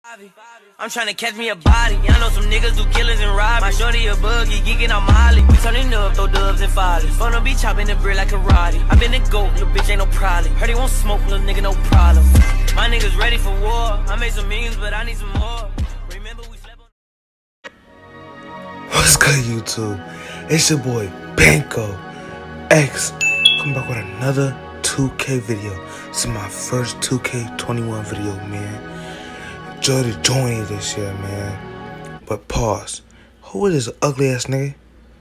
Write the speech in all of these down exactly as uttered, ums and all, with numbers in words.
I'm trying to catch me a body. I know some niggas do killers and rob. My shorty a buggy, geeking on Molly. We turning up, throw dubs and follies. Gonna be chopping the bread like karate. I been a goat, little bitch ain't no problem. Heard he won't smoke, little nigga no problem. My niggas ready for war. I made some millions, but I need some more. Remember we slept on. What's good, YouTube? It's your boy Banco X. Come back with another two K video. This is my first two K twenty-one video, man. Enjoy the journey this year, man. But pause. Who is this ugly ass nigga?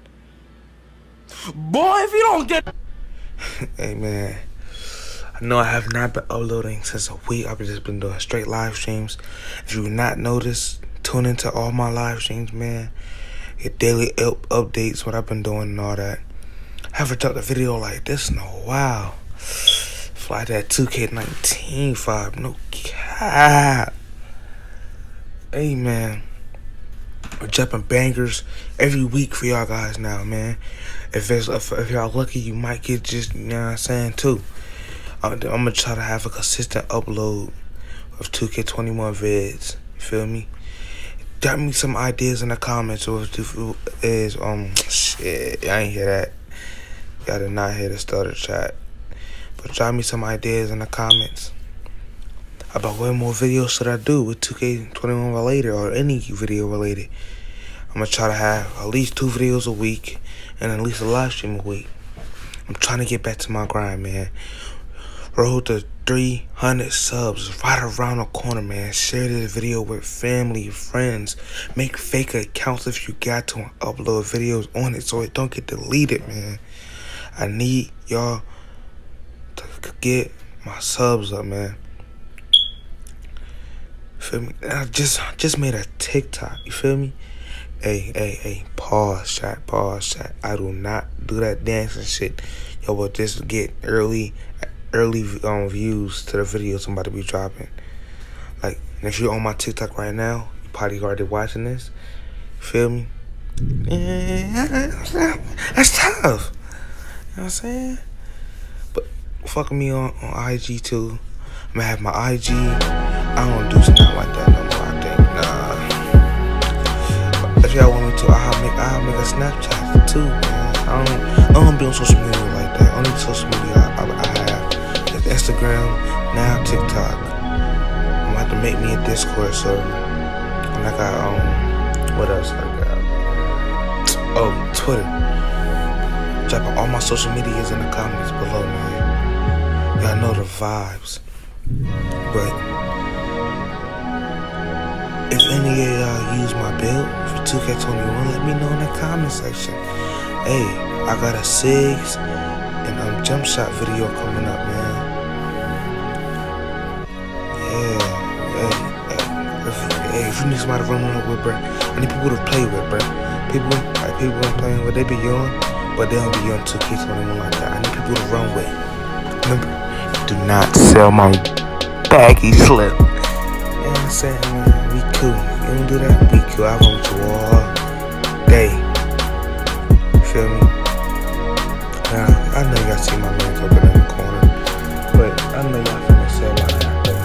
Boy, if you don't get. Hey, man. I know I have not been uploading since a week. I've just been doing straight live streams. If you not notice, tune into all my live streams, man. Get daily up updates, what I've been doing and all that. I haven't dropped a video like this in a while. Fly that two K nineteen vibe, no cap. Hey, man. We're dropping bangers every week for y'all guys now, man. If it's if, if y'all lucky, you might get just, you know what I'm saying, too. I'm, I'm gonna try to have a consistent upload of two K twenty-one vids. You feel me? Drop me some ideas in the comments, or if is um shit. I ain't hear that. Y'all did not hear the stutter chat. But drop me some ideas in the comments about what more videos should I do with two K twenty-one related or any video related. I'm gonna try to have at least two videos a week and at least a live stream a week. I'm trying to get back to my grind, man. Road to three hundred subs right around the corner, man. Share this video with family, friends. Make fake accounts if you got to, and upload videos on it so it don't get deleted, man. I need y'all to get my subs up, man. Feel me? I just just made a TikTok. You feel me? Hey, hey, hey. Pause, chat. Pause, chat. I do not do that dancing shit. Yo, but just get early, early um views to the videos I'm about to be dropping. Like, if you're on my TikTok right now, you probably already watching this. You feel me? Yeah, that's tough. You know what I'm saying? But fuck me on, on I G too. I'm gonna have my I G. I don't do stuff like that no more, I think. Nah. But if y'all want me to, I'll make I'll make a Snapchat too, man. I don't I don't be on social media like that. Only social media I, I, I have is Instagram, now TikTok. I'm about to make me a Discord server. And I got um what else I got? Oh, Twitter. Dropping all my social medias in the comments below, man. Y'all know the vibes. But if any of y'all use my build for two K twenty-one, let me know in the comment section. Hey, I got a SIGs and um jump shot video coming up, man. Yeah, hey, hey, if, hey, if you need somebody to run around with, bro, I need people to play with, bro. People, like people I'm playing with, they be young, but they don't be young two K twenty-one like that. I need people to run with. Remember, do not sell my baggy slip. You know what I'm saying, man? We cool. You don't do that? We cool. I run with you all day. You feel me? Now, I know y'all see my man up in the corner, but I know y'all finna say like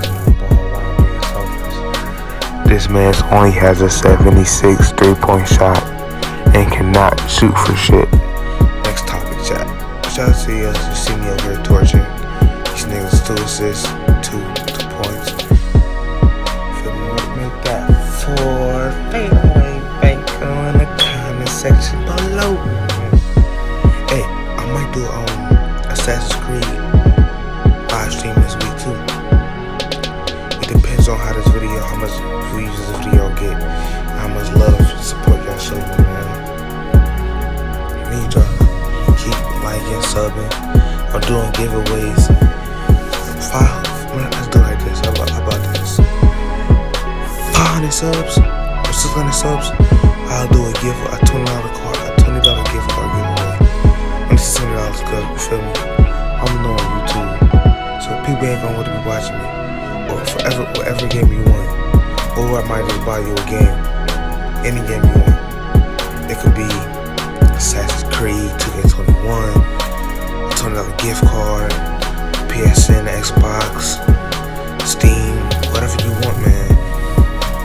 that. This man only has a seventy-six three-point shot and cannot shoot for shit. Next topic, chat. Shout out to us. You see me over here torturing. These niggas two assists, two, two points. Feel me? Make that four. Fadeaway Banco in the comment section below. Hey, I might do um Assassin's Creed live stream this week too. It depends on how this video, how much views this video get, how much love and support y'all show me, man. I need y'all to keep liking, subbing. I'm doing giveaways. Five, let's do it like this. How about, how about this? five hundred subs or six hundred subs, I'll do a give a twenty dollar card, a twenty dollar gift card giveaway. And this is twenty dollars because, you feel me? I'm new on YouTube, so people ain't gonna want to be watching me. Or forever, whatever game you want. Or I might just buy you a game. Any game you want. It could be Assassin's Creed, two K twenty-one, a twenty dollar gift card, P S N, Xbox, Steam, whatever you want, man.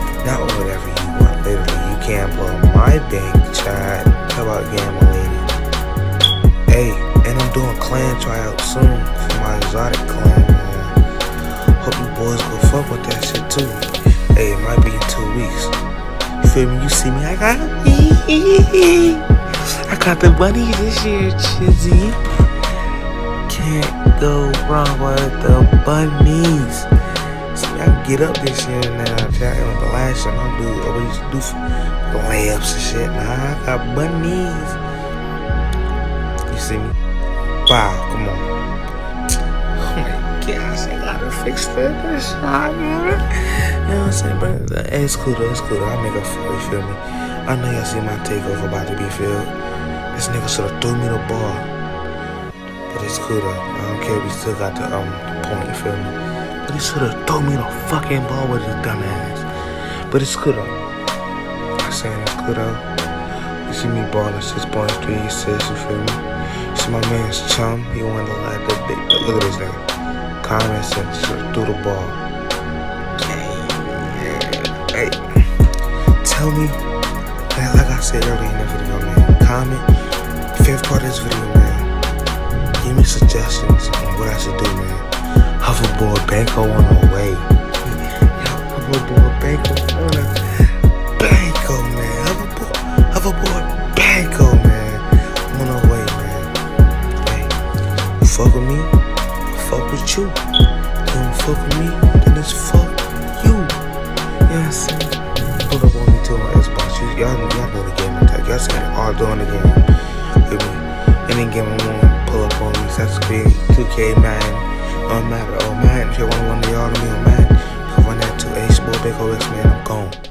my bank, child. How about Gamma Lady? Hey, and I'm doing clan tryout soon for my exotic clan, man. Hope you boys go fuck with that shit too. Hey, it might be in two weeks. You feel me? You see me? I got I got the money this year, Chizzy. Can't go wrong with the bunnies. See, I can get up this year now. And the last year, I do I used to do layups and shit. Nah, I got bunnies. You see me? Wow, come on. Oh my gosh, I gotta fix that shot, man. You know what I'm saying, bro? Hey, it's cool though, it's cool though. I make up for it, you feel me? I know y'all see my takeover about to be filled. This nigga should have threw me the ball. But it's cool though. I don't care if we still got the um point, you feel me? But he should have thrown me the fucking ball with his dumb ass. But it's cool though. I'm saying it's cool though. You see me balling six points, three assists, you feel me? You see my man's chum, he wanted to like the big, look at this nigga. Common sense, should have threw the ball. Hey, tell me, man, like I said earlier in the video, man, comment, fifth part of this video, man. Give me suggestions on what I should do, man. Hoverboard Banco on the way. Hoverboard Banco on the Banco, man. Hoverboard, hoverboard Banco, man. On the way, man. Hey, you fuck with me, I fuck with you. You don't fuck with me, then it's fuck you. You know what I'm saying? Pull up on me too on Xbox. Y'all know the game attack. Y'all seen it all doing the game. With me. Any game I want, pull up on me. That's big. two K, man. On matter, oh man, if you want one of y'all to be on man, you can run that to Ace Boy, Big O X, man, I'm gone.